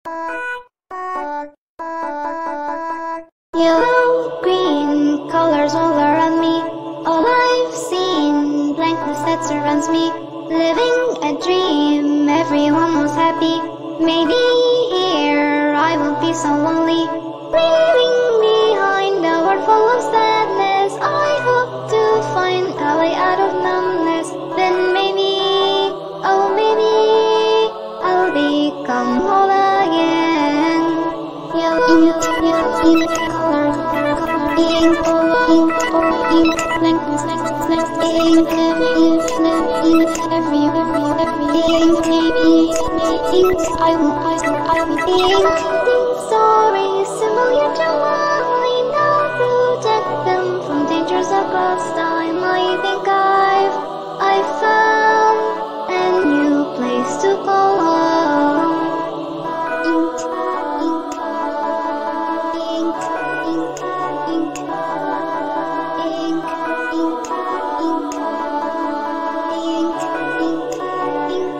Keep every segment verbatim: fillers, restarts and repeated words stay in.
Yellow, green, colors all around me. All I've seen, blankness that surrounds me. Living a dream, everyone was happy. Maybe here I won't be so lonely. Leaving behind a world full of sadness, I hope to find a way out of numbness. Then maybe, oh maybe, I'll become whole again. Yellow, yellow, ink, color, color, ink, ink, ink, blankness, blankness, blankness, ink, ink, ink, every, every, every, ink, maybe, ink, I will, I will, I will, ink, ink, stories similar to mine, now protect them from dangers of lost time. I think I've, I've found a new place to call home. Ink, ink, ink, ink, ink, ink, ink, ink, ink, ink, ink,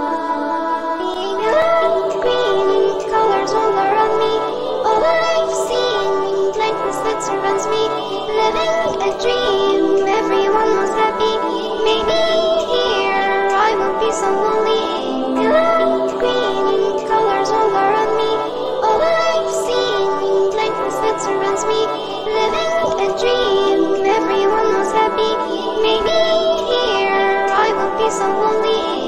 ink, green colors all around me. All I've seen, blankness that surrounds me. Living a dream, everyone was happy. Maybe here I won't be so lonely. Yellow, green colors all around me. All I've seen, blankness that surrounds me. Living a dream, everyone was happy. Maybe here I won't be so lonely.